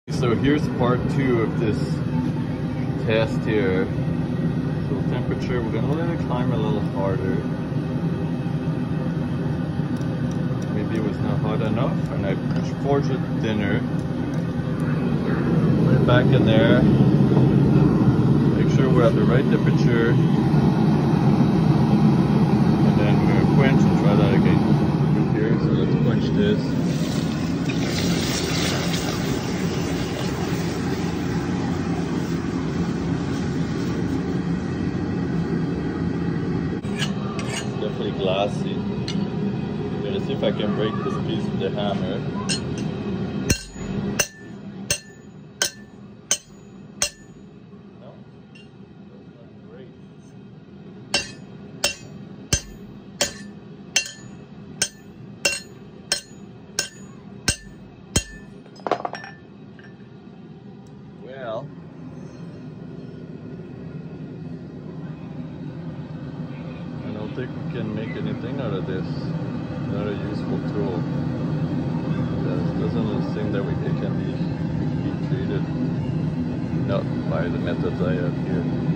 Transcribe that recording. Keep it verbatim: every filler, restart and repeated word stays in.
So here's part two of this test here. So temperature, we're gonna let it climb a little harder. Maybe it was not hot enough, and I forged it thinner. Put it back in there. Make sure we're at the right temperature. And then we're gonna quench and try that again. Here, so let's quench this. Definitely glassy. I'm gonna see if I can break this piece with the hammer. No, that's not great. Well, I don't think we can make anything out of this. Not a useful tool. It doesn't seem that we it can be heat treated. Not by the methods I have here.